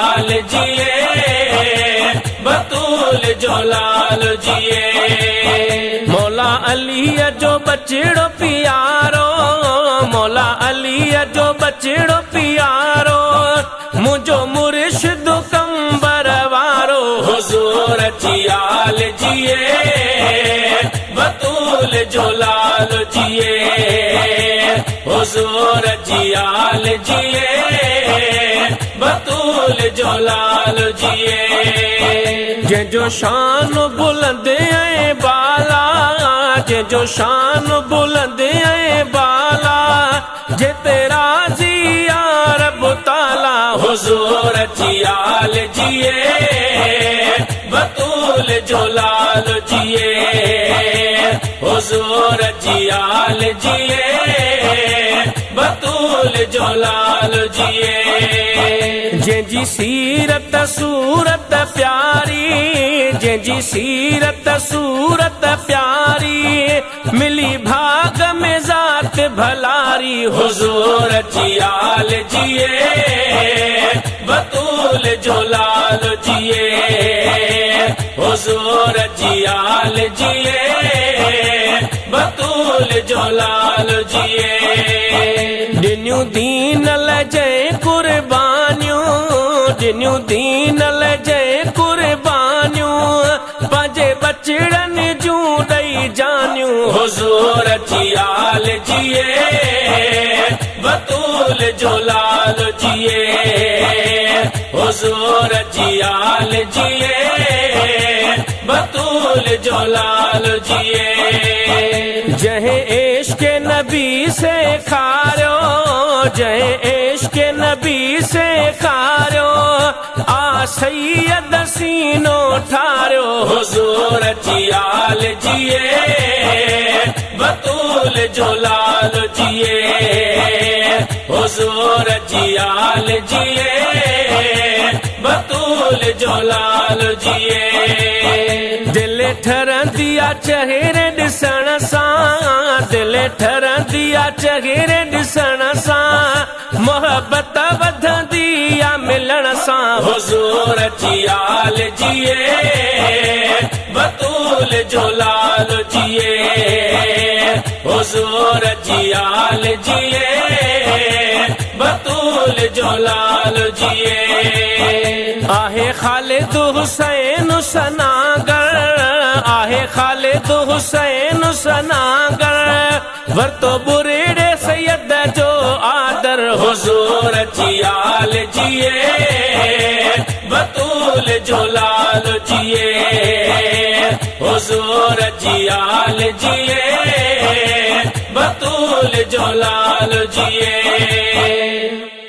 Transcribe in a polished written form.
जियाल जिए, बतूल जो लाल जिए। मौला अली जो बचड़ो प्यारो, मौला अली जो बचड़ो प्यारो, मुझो मुर्शिद कंबर वारो। हुजूर जियाल जिए, बतूल जो लाल जिए। हुजूर जियाल जिए, बतूल जो लाल जिए। जो शान बुलंद ऐं बाला, जो शान बुलंद ऐं बाला, जे तेरा जिया रब ताला। हुजूर जियाल जिए, बतूल जो लाल जिए। हुजूर जियाल जिए, बतूल जो लाल जिए। जंहिंजी सीरत सूरत प्यारी, जंहिंजी सीरत सूरत प्यारी, मिली भाग में ज़ात भलारी। हुजूर जियाल जिए, बतूल जो लाल जिए। हुजूर जियाल जिए, बतूल जो लाल जिए। दिन्यू दीन लजे कुर्बानियूं, दिन्यू दीन लजे कुर्बानियूं, पंहिंजे बचड़नि जूं ॾई जानियूं। हुजूर जियाल जिए, बतूल जो लाल जिए। हुजूर जियाल जिए, बतूल जो लाल जिए। जहे इश्क नबी से खारियो, जहे इश्क नबी से खारियो, आ सैयद सीनो ठारियो। हुजूर जियाल जिए, बतूल जो लाल जिए। हुजूर जियाल जिए, बतूल जो लाल जिए। दिल ठरंदी आ चेहरे ॾिसण सां, दिल ठरंदी आ चेहरे ॾिसण सां, मोहब्बत वधंदी आ मिलण सां। हुजूर जियाल जिए, बतूल जो लाल जिए। हुजूर जियाल जिए, बतूल जो लाल जिए। आहे खालिद हुसैन सनागर, आहे खालिद हुसैन सनागर, वरतो बुरेड़े सैयद जो आदर। हुजूर जियाल जिए, बतूल जो लाल जिए। हुजूर जियाल जिए, बतूल जो लाल जिए।